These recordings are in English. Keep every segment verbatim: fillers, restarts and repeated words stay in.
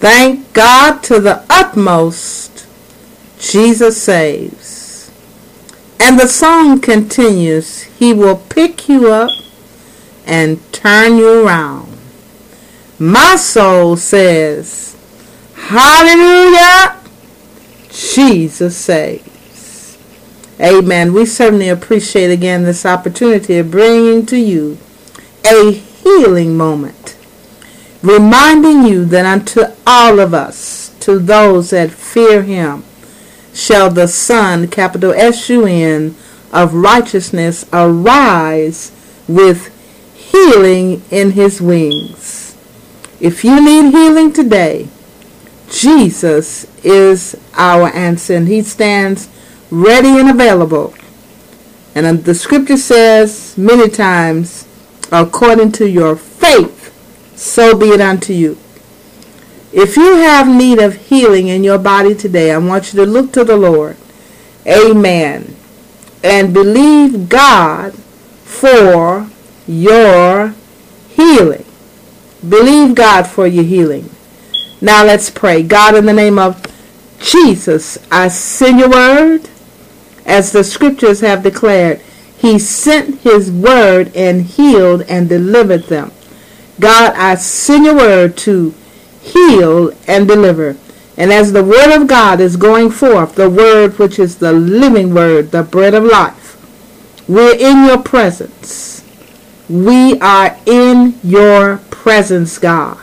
Thank God to the utmost, Jesus saves. And the song continues, He will pick you up and turn you around. My soul says, hallelujah, Jesus saves. Amen. We certainly appreciate again this opportunity of bringing to you a healing moment, reminding you that unto all of us, to those that fear Him, shall the Son, capital S U N, of righteousness arise with healing in His wings. If you need healing today, Jesus is our answer, and He stands ready and available. And the scripture says many times, according to your faith, so be it unto you. If you have need of healing in your body today, I want you to look to the Lord. Amen. And believe God for your healing. Believe God for your healing. Now let's pray. God, in the name of Jesus, I send your word. As the scriptures have declared, He sent His word and healed and delivered them. God, I send your word to heal and deliver. And as the word of God is going forth, the word which is the living word, the bread of life, we're in your presence. We are in your presence, God.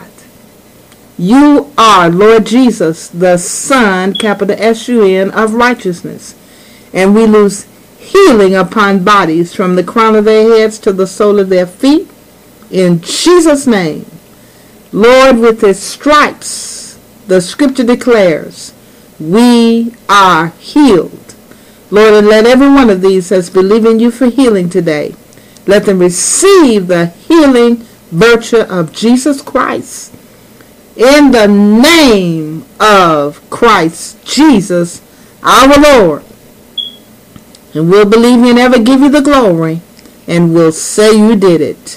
You are, Lord Jesus, the Son, capital S U N, of righteousness. And we lose healing upon bodies from the crown of their heads to the sole of their feet. In Jesus' name. Lord, with His stripes, the scripture declares, we are healed. Lord, and let every one of these that's believing you for healing today, let them receive the healing virtue of Jesus Christ. In the name of Christ Jesus, our Lord. And we'll believe you and ever give you the glory, and we'll say you did it.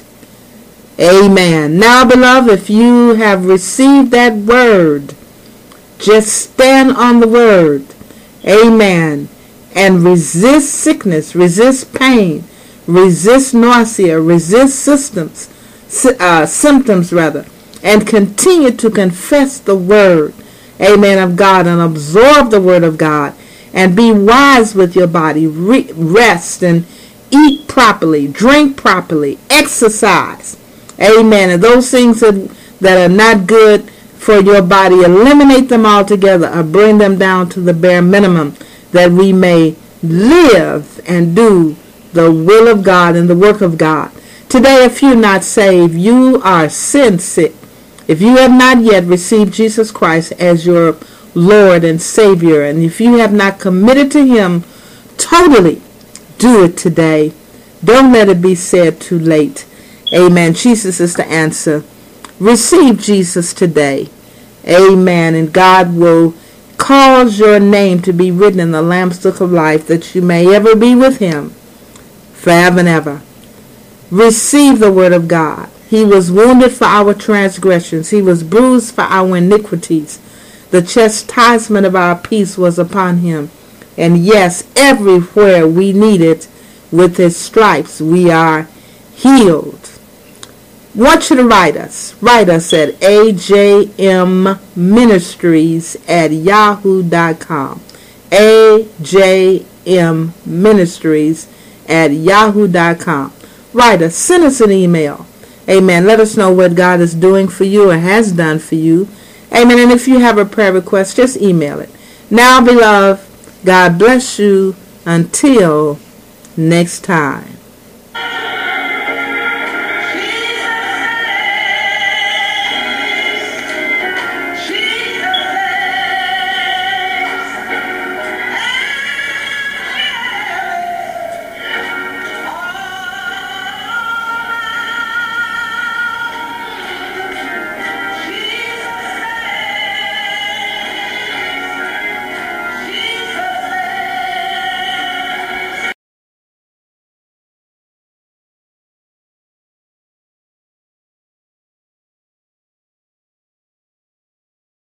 Amen. Now, beloved, if you have received that word, just stand on the word. Amen. And resist sickness, resist pain, resist nausea, resist systems, uh, symptoms rather, and continue to confess the word, amen, of God, and absorb the word of God, and be wise with your body. Re- rest and eat properly, drink properly, exercise, amen. And those things that, that are not good for your body, eliminate them altogether or bring them down to the bare minimum, that we may live and do the will of God and the work of God. Today, if you're not saved, you are sin sick. If you have not yet received Jesus Christ as your Lord and Savior, and if you have not committed to Him totally, do it today. Don't let it be said too late. Amen. Jesus is the answer. Receive Jesus today. Amen. And God will cause your name to be written in the Lamb's Book of Life, that you may ever be with Him forever and ever. Receive the word of God. He was wounded for our transgressions. He was bruised for our iniquities. The chastisement of our peace was upon Him. And yes, everywhere we need it, with His stripes we are healed. I want you to write us. Write us at A J M Ministries at yahoo dot com. A J M Ministries at yahoo dot com. Write us. Send us an email. Amen. Let us know what God is doing for you or has done for you. Amen. And if you have a prayer request, just email it. Now, beloved, God bless you until next time.